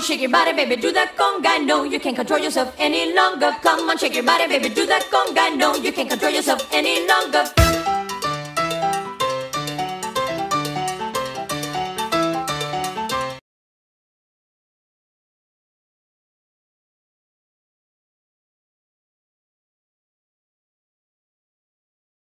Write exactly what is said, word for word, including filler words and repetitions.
on, shake your body, baby, do that conga. No, you can't control yourself any longer. Come on, shake your body, baby, do that conga. No, you can't control yourself any longer.